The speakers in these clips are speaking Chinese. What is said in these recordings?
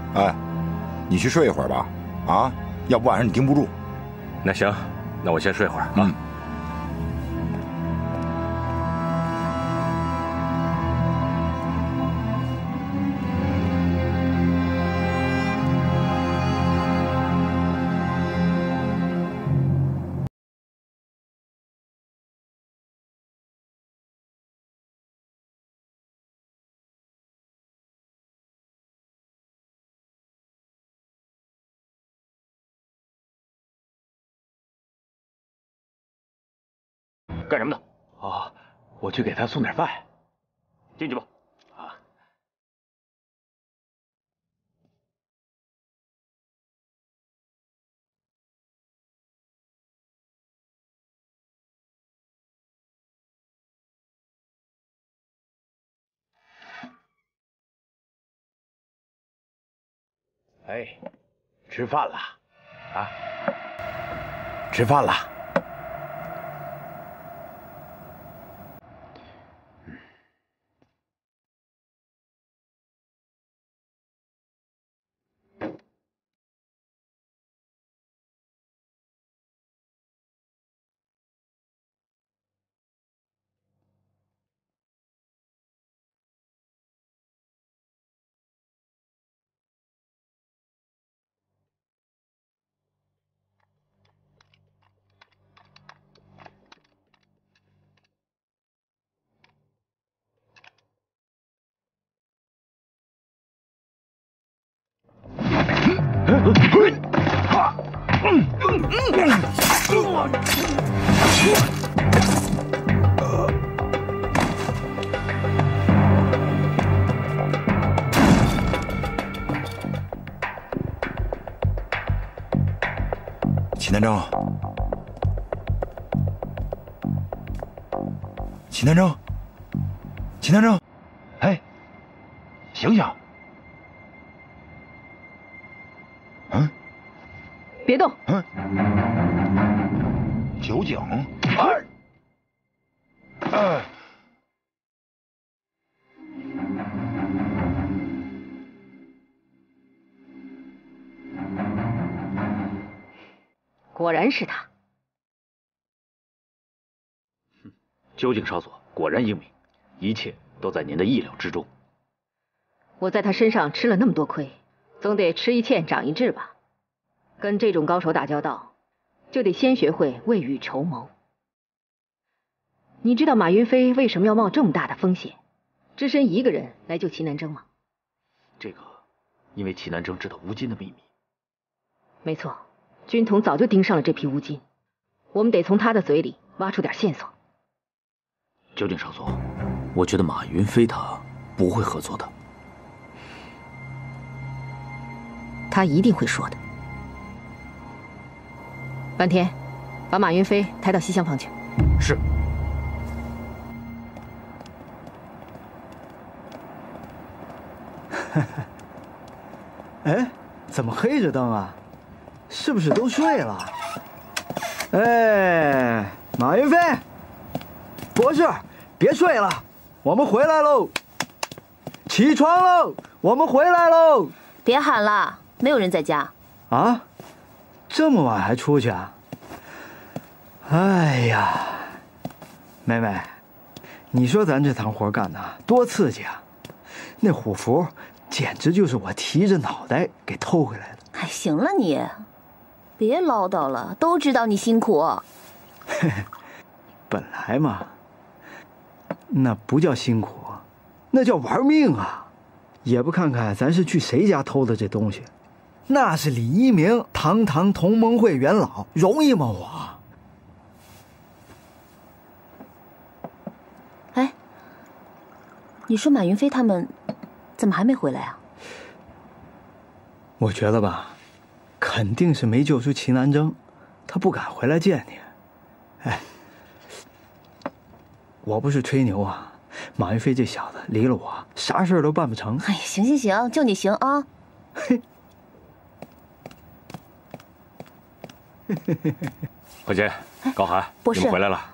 哎，你去睡一会儿吧，啊，要不晚上你盯不住。 那行，那我先睡会儿啊。 嗯。 干什么的？ 哦，我去给他送点饭。 进去吧。 啊。哎，吃饭了，啊，吃饭了。 齐南征，齐南征，齐南征， 哎，醒醒！ 嗯， 别动。 嗯，酒井， 果然是他。 究竟少佐果然英明，一切都在您的意料之中。 我在他身上吃了那么多亏，总得吃一堑长一智吧。跟这种高手打交道，就得先学会未雨绸缪。你知道马云飞为什么要冒这么大的风险，只身一个人来救齐南征吗？ 这个，因为齐南征知道乌金的秘密。 没错，军统早就盯上了这批乌金，我们得从他的嘴里挖出点线索。 究竟少佐，我觉得马云飞他不会合作的。 他一定会说的。半天，把马云飞抬到西厢房去。 是。 哎，怎么黑着灯啊？是不是都睡了？哎，马云飞，博士，别睡了，我们回来喽！起床喽，我们回来喽！ 别喊了，没有人在家。 啊？这么晚还出去啊？哎呀，妹妹，你说咱这趟活干的多刺激啊！那虎符简直就是我提着脑袋给偷回来的。 哎，行了你，别唠叨了，都知道你辛苦。 本来嘛，那不叫辛苦，那叫玩命啊！也不看看咱是去谁家偷的这东西，那是李一鸣堂堂同盟会元老，容易吗我？ 哎，你说马云飞他们怎么还没回来啊？ 我觉得吧，肯定是没救出齐南征，他不敢回来见你。哎，我不是吹牛啊，马云飞这小子离了我，啥事都办不成。 哎呀，行行行，就你行啊。 嘿， 慧姐，高寒， 博士你们回来了。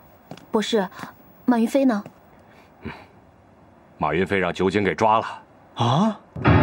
博士，马云飞呢？ 马云飞让酒井给抓了， 啊？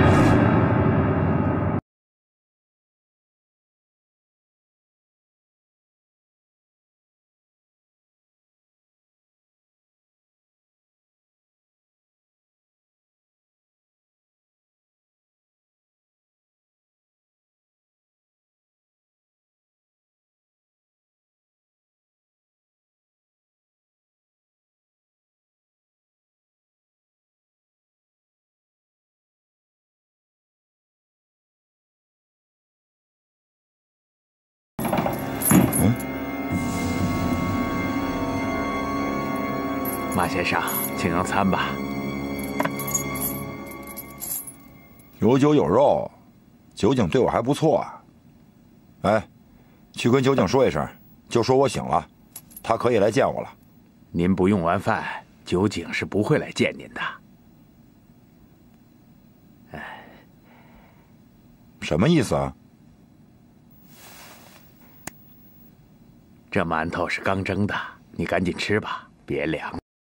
马先生，请用餐吧。 有酒有肉，酒井对我还不错啊。哎，去跟酒井说一声，就说我醒了，他可以来见我了。 您不用完饭，酒井是不会来见您的。 什么意思啊？ 这馒头是刚蒸的，你赶紧吃吧，别凉。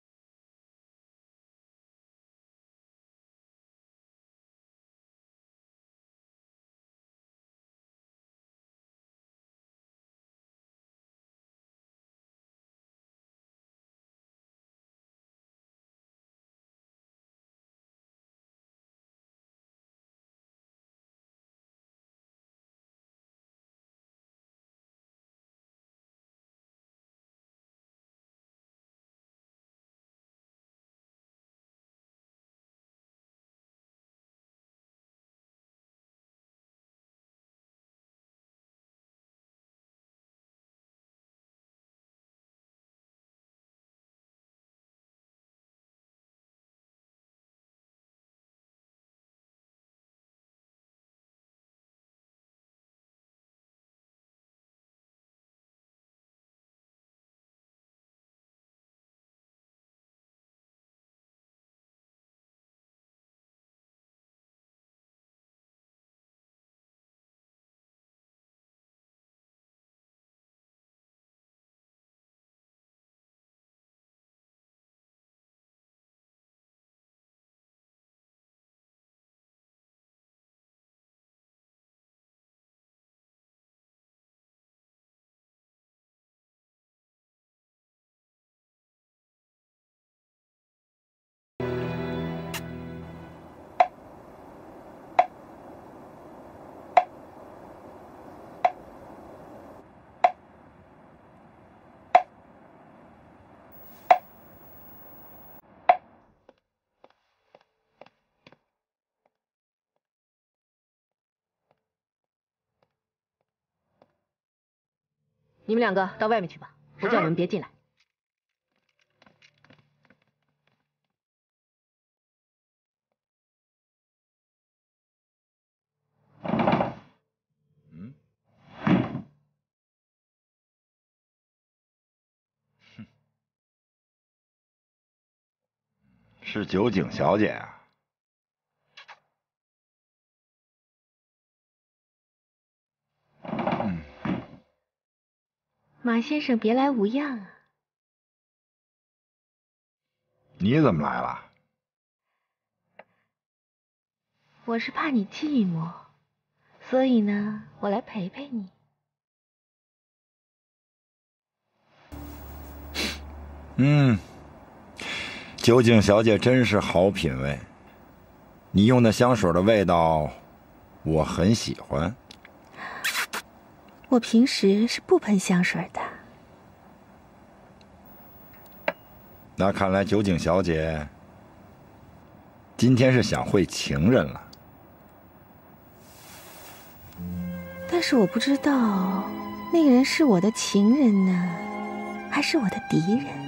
你们两个到外面去吧，我叫你们别进来。 是酒井小姐啊。 马先生别来无恙啊。 你怎么来了？ 我是怕你寂寞，所以呢，我来陪陪你。 酒井小姐真是好品味，你用的香水的味道，我很喜欢。 我平时是不喷香水的。 那看来酒井小姐今天是想会情人了。 但是我不知道那个人是我的情人呢，还是我的敌人。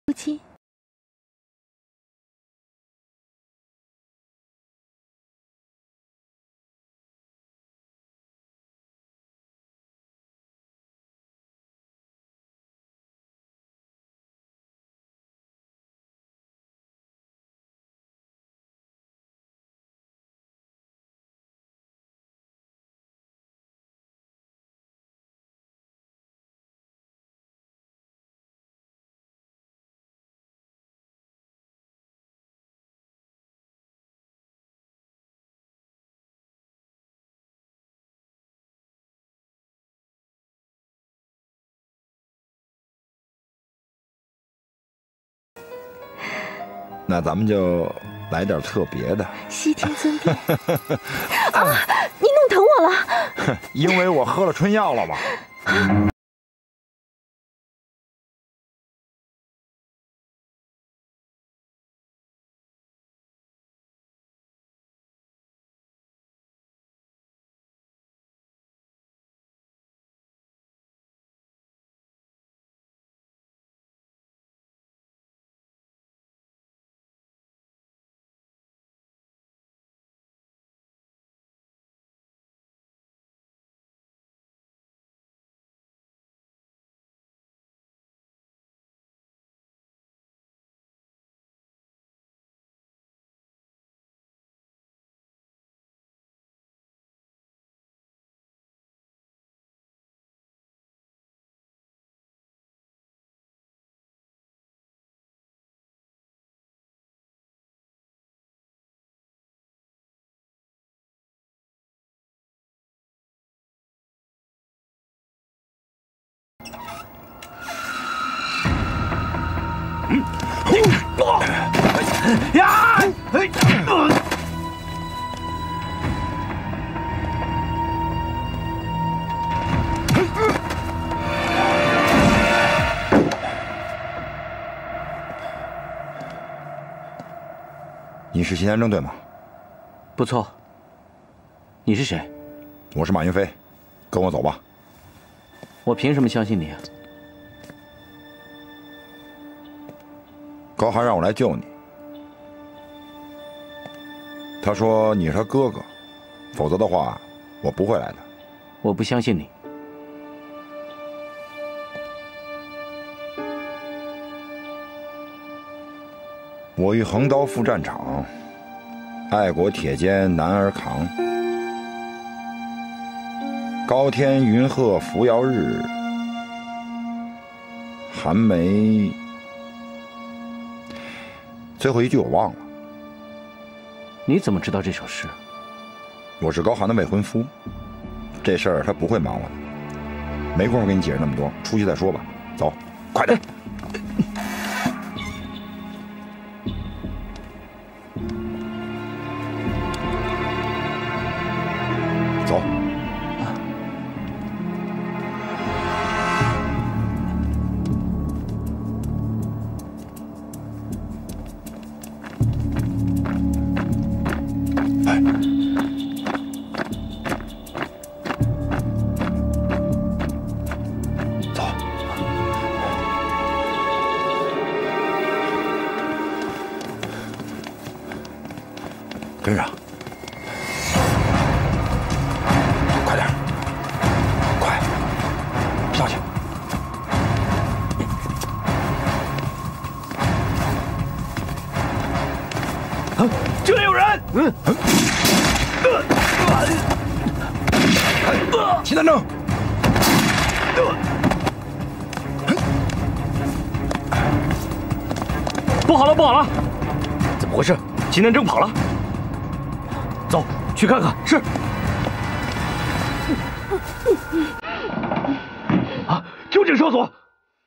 夫妻。 那咱们就来点特别的。 西天尊殿啊！你弄疼我了。 因为我喝了春药了嘛。 呀！ 你是西南正对吗？ 不错。你是谁？ 我是马云飞，跟我走吧。 我凭什么相信你啊？ 高寒让我来救你，他说你是他哥哥，否则的话，我不会来的。 我不相信你。 我欲横刀赴战场，爱国铁肩男儿扛。高天云鹤扶摇日，寒梅。最后一句我忘了。 你怎么知道这首诗？ 我是高寒的未婚夫，这事儿他不会瞒我的。没工夫给你解释那么多，出去再说吧。走，快点。走。跟上，快点，快，上去。 这里有人！ 齐南正， 不好了，不好了！怎么回事？齐南征跑了。走，去看看。是。啊！究竟哨所。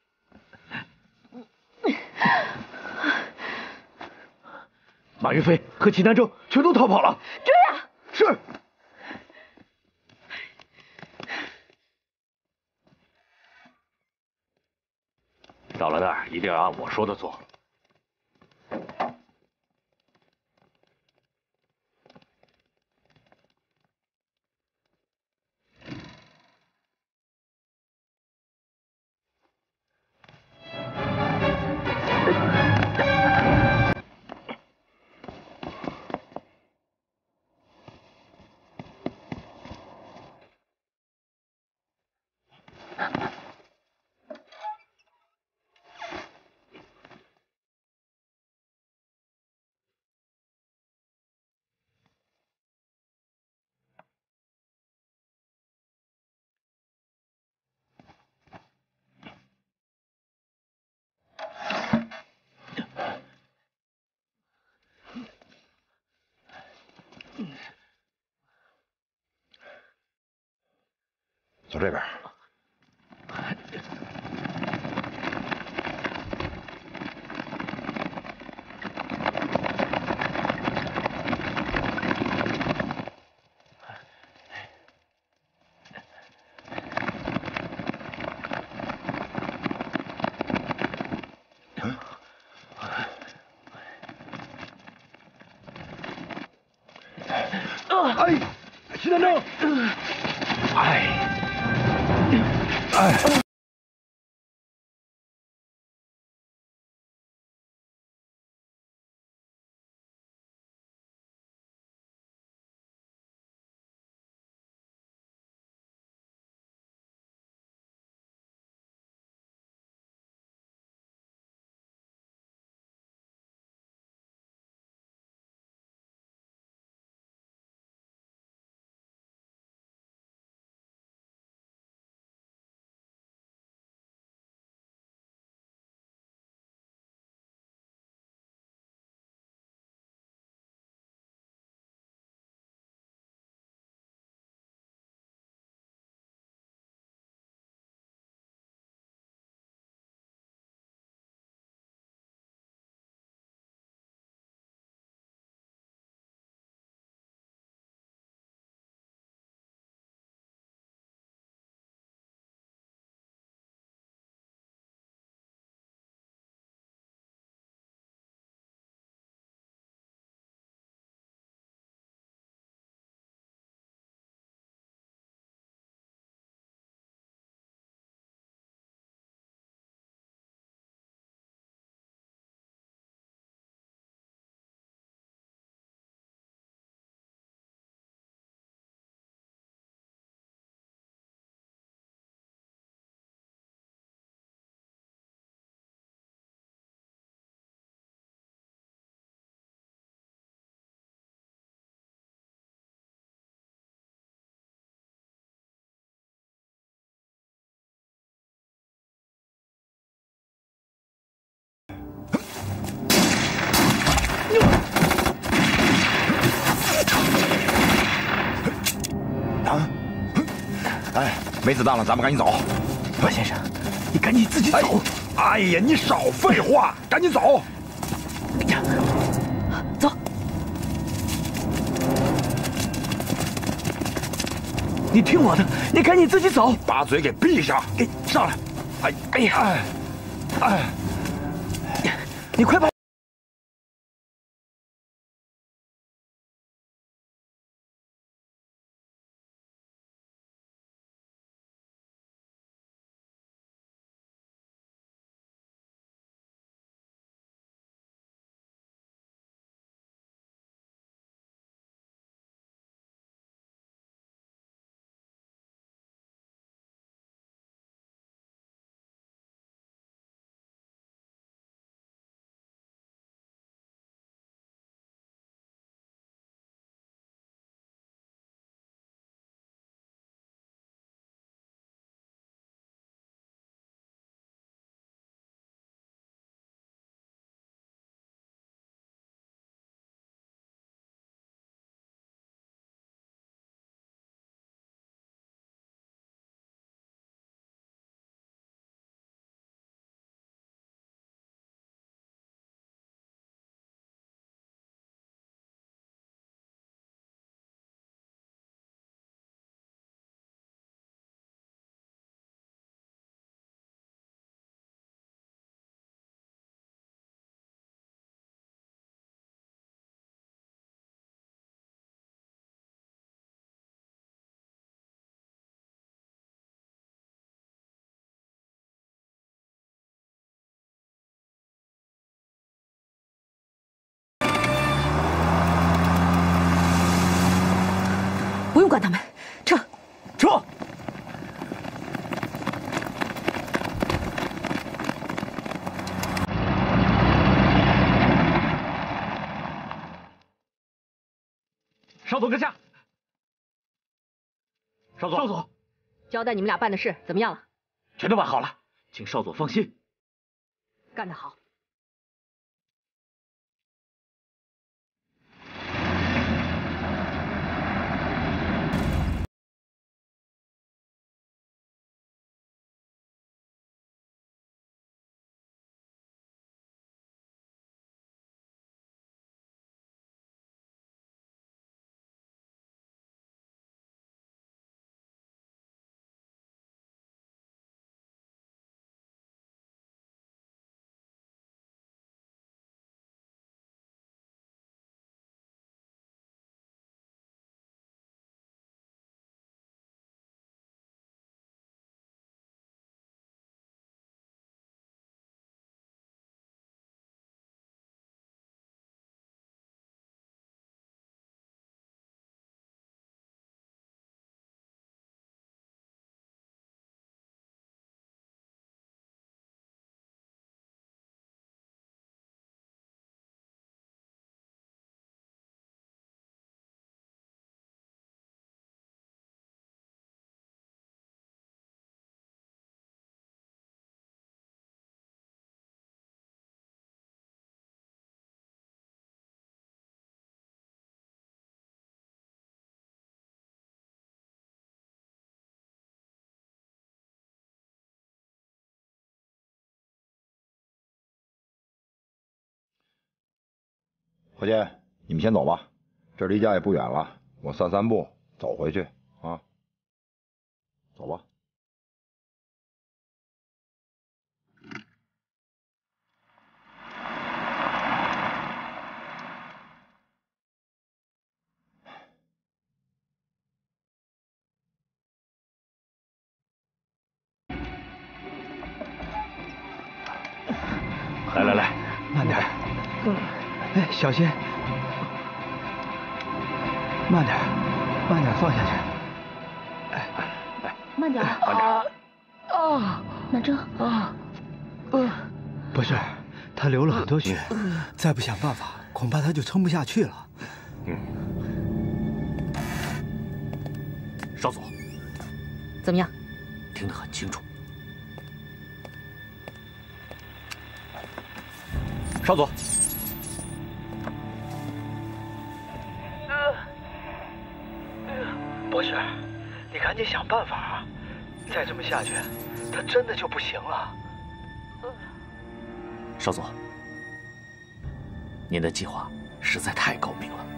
马云飞和齐南征全都逃跑了。 追啊！ 是。到了那儿一定要按我说的做。 这边。哎，徐南正，哎。 啊！哎，没子弹了，咱们赶紧走。 马先生，你赶紧自己走。 哎呀，你少废话，赶紧走。 走。你听我的，你赶紧自己走。 把嘴给闭上。 给上来。哎呀，你快跑！ 不用管他们，撤！ 撤！少佐阁下，少佐， 交代你们俩办的事怎么样了？ 全都办好了，请少佐放心。 干得好。 何健，你们先走吧，这离家也不远了，我散散步，走回去啊。走吧。 来来来， 慢点。哎，小心。慢点，慢点放下去。哎， 慢点。 慢点。 南征。 不是，他流了很多血，再不想办法，恐怕他就撑不下去了。 少佐， 怎么样？ 听得很清楚。少佐， 博士，你赶紧想办法啊！再这么下去，他真的就不行了。 少佐，您的计划实在太高明了。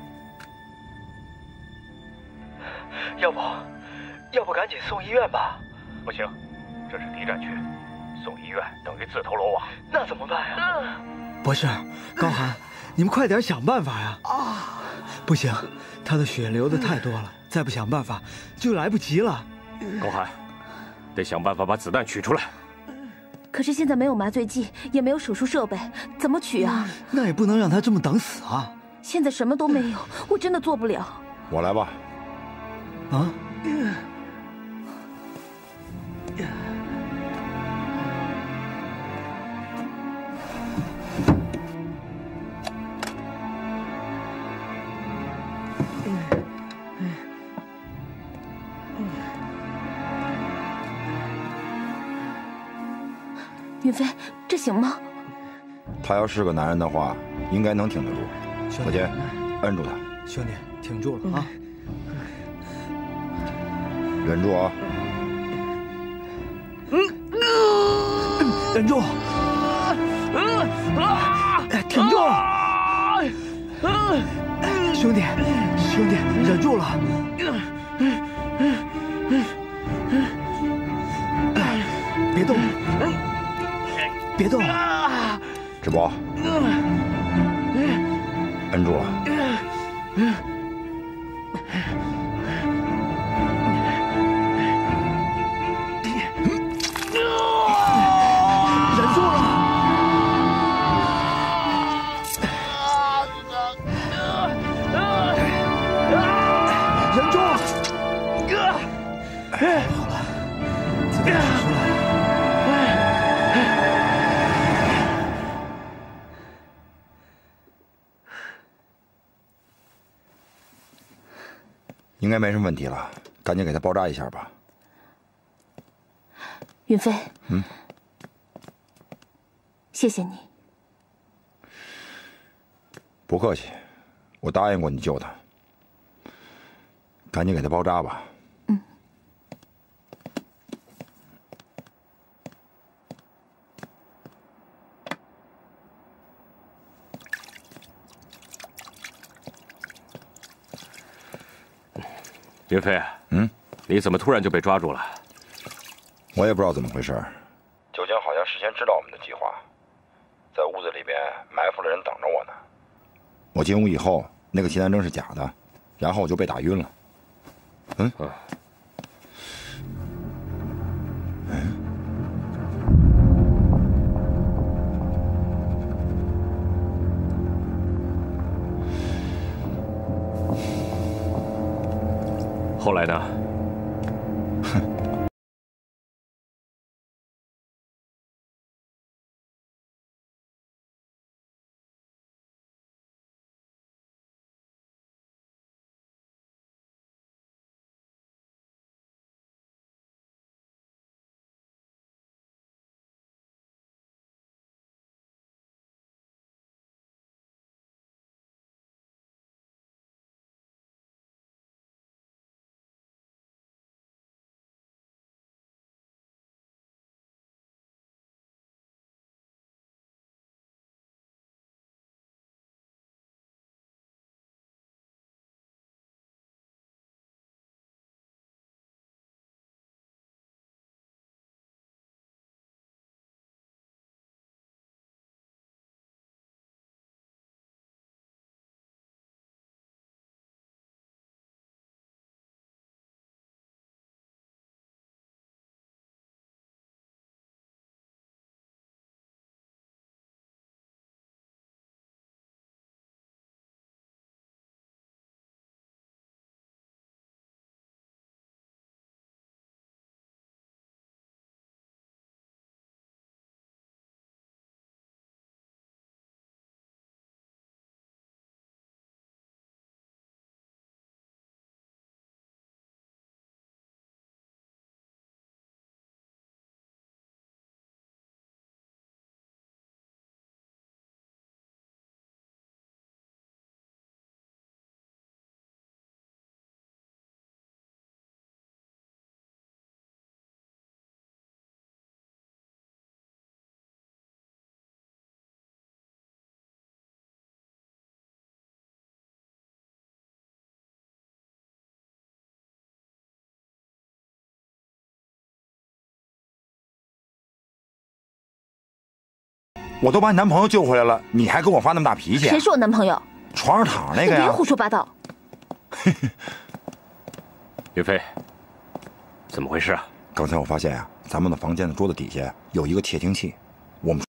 要不赶紧送医院吧？ 不行，这是敌占区，送医院等于自投罗网。 那怎么办呀？博士，高寒，你们快点想办法呀！不行，他的血流的太多了，再不想办法就来不及了。 高寒，得想办法把子弹取出来。 可是现在没有麻醉剂，也没有手术设备，怎么取啊？ 那也不能让他这么等死啊！ 现在什么都没有，我真的做不了。 我来吧。 啊？ 云飞，这行吗？ 他要是个男人的话，应该能挺得住。何健，摁住他。 兄弟，挺住了啊！ 忍住啊！ 忍住！挺住！兄弟，忍住了！别动！别动！ 直播，摁住了。 忍住了！忍住！好了，子弹取出来了。 应该没什么问题了，赶紧给他包扎一下吧。 云飞，谢谢你。 不客气，我答应过你救他。赶紧给他包扎吧。 云飞，你怎么突然就被抓住了？ 我也不知道怎么回事。九江好像事先知道我们的计划，在屋子里边埋伏了人等着我呢。我进屋以后，那个奇南针是假的，然后我就被打晕了。 后来呢？ 我都把你男朋友救回来了，你还跟我发那么大脾气？ 谁是我男朋友？ 床上躺着那个呀！ 别胡说八道。 云飞，怎么回事啊？ 刚才我发现呀，咱们的房间的桌子底下有一个窃听器，我们。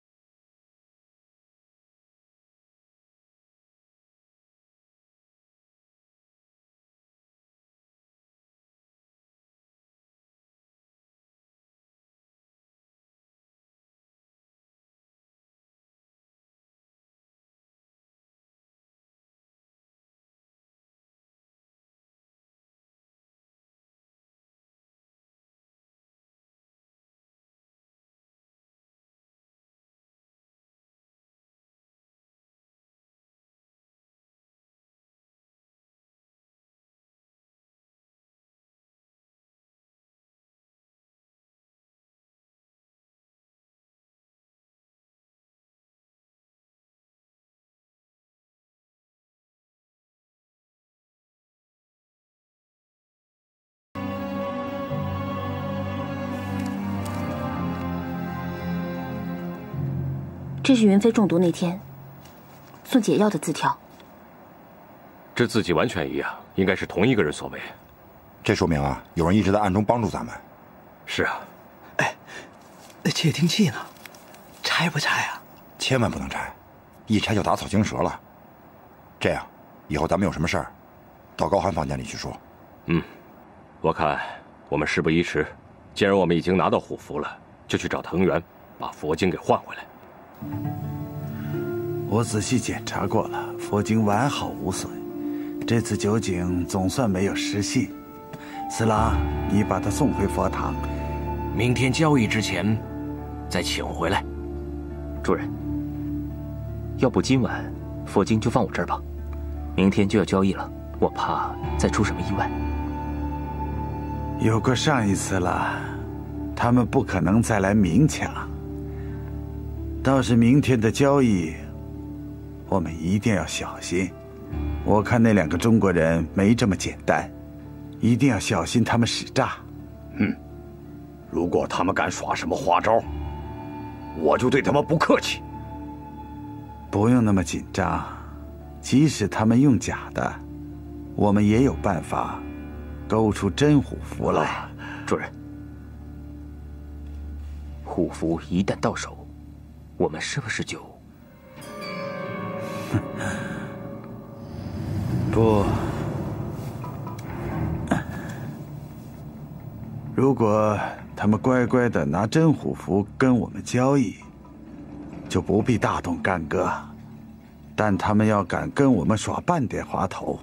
这是云飞中毒那天送解药的字条。 这字迹完全一样，应该是同一个人所为。 这说明啊，有人一直在暗中帮助咱们。 是啊。 哎，那窃听器呢？拆不拆啊？ 千万不能拆，一拆就打草惊蛇了。这样，以后咱们有什么事儿，到高寒房间里去说。 我看我们事不宜迟，既然我们已经拿到虎符了，就去找藤原，把佛经给换回来。 我仔细检查过了，佛经完好无损，这次酒井总算没有失信。四郎，你把他送回佛堂， 明天交易之前再请回来。 主人，要不今晚佛经就放我这儿吧，明天就要交易了，我怕再出什么意外。 有过上一次了，他们不可能再来明抢。倒是明天的交易，我们一定要小心。我看那2个中国人没这么简单，一定要小心他们使诈。 如果他们敢耍什么花招，我就对他们不客气。 不用那么紧张，即使他们用假的，我们也有办法勾出真虎符来。 主人，虎符一旦到手，我们是不是就…… 不，如果他们乖乖的拿真虎符跟我们交易，就不必大动干戈。但他们要敢跟我们耍半点滑头，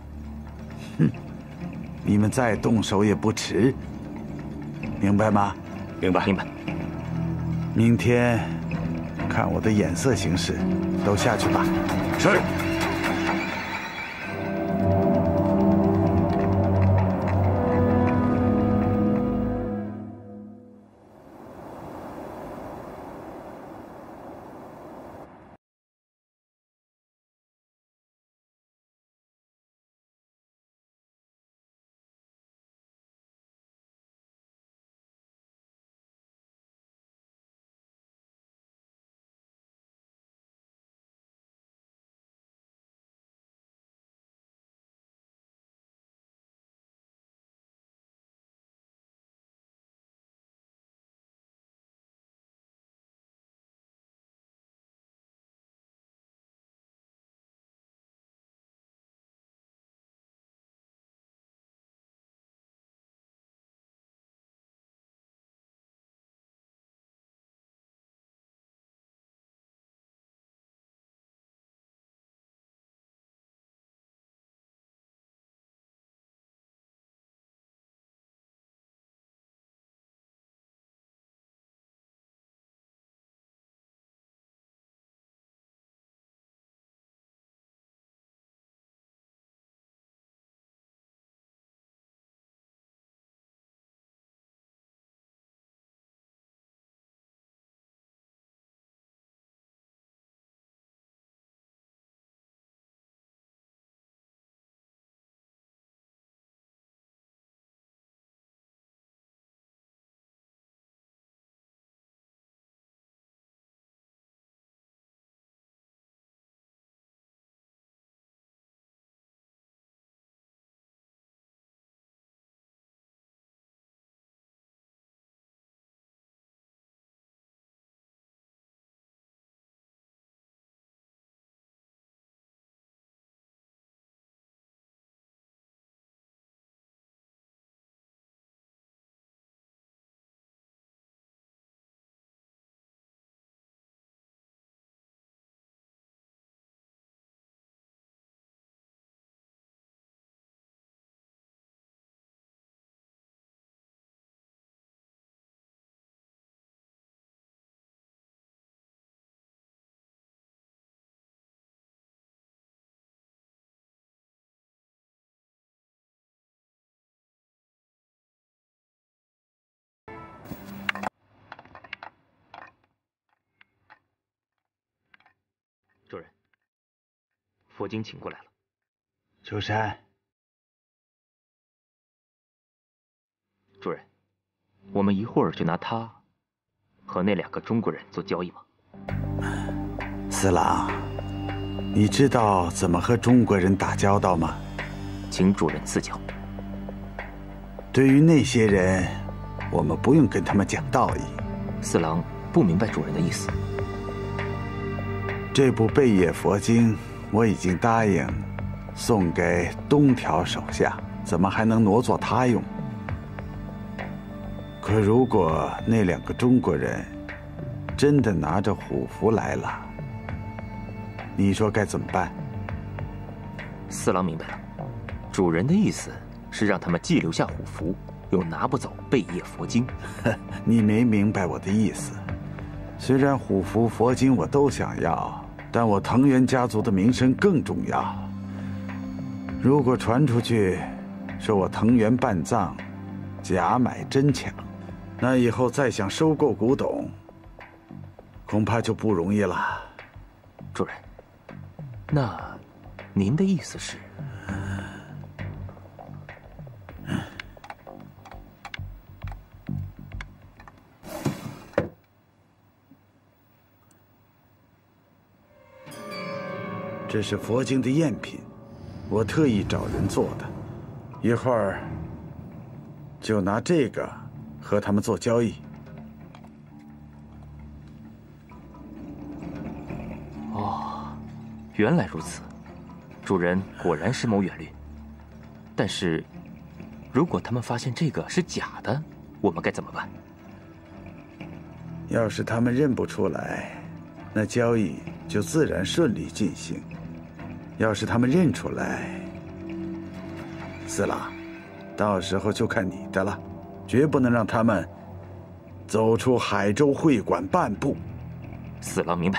你们再动手也不迟。明白吗？ 明白， 明白。 明天看我的眼色行事，都下去吧。 是。 主人，佛经请过来了。 秋山， 主人，我们一会儿就拿他和那2个中国人做交易吗？ 四郎，你知道怎么和中国人打交道吗？ 请主人赐教。 对于那些人，我们不用跟他们讲道义。 四郎不明白主人的意思。 这部贝叶佛经我已经答应送给东条手下，怎么还能挪作他用？可如果那2个中国人真的拿着虎符来了，你说该怎么办？ 四郎明白了，主人的意思是让他们既留下虎符，又拿不走贝叶佛经。 你没明白我的意思。虽然虎符、佛经我都想要，但我藤原家族的名声更重要。如果传出去说我藤原半藏假买真抢，那以后再想收购古董，恐怕就不容易了。 主人，那您的意思是？ 这是佛经的赝品，我特意找人做的，一会儿就拿这个和他们做交易。 哦，原来如此，主人果然深谋远虑。但是，如果他们发现这个是假的，我们该怎么办？ 要是他们认不出来，那交易就自然顺利进行。要是他们认出来，四郎，到时候就看你的了，绝不能让他们走出海州会馆半步。 四郎明白。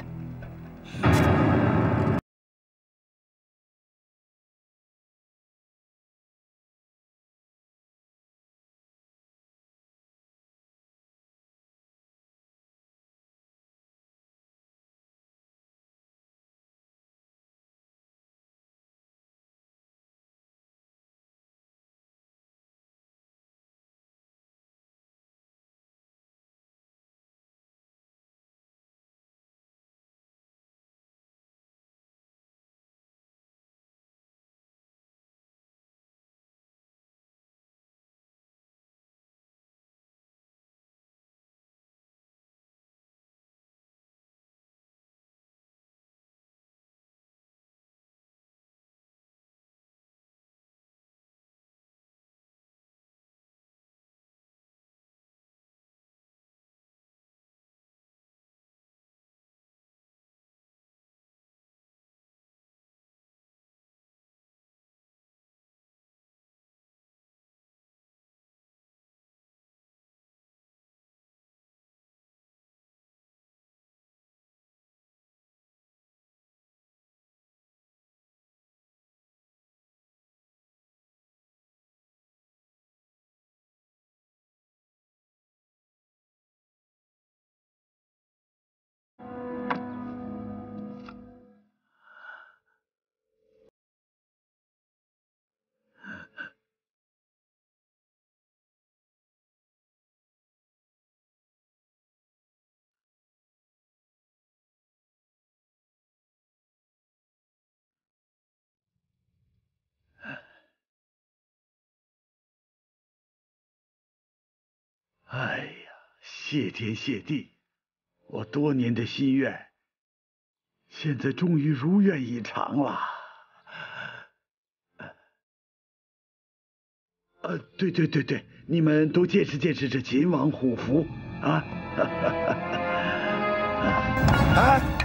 哎呀，谢天谢地，我多年的心愿，现在终于如愿以偿了。对，你们都见识见识这秦王虎符啊！哎。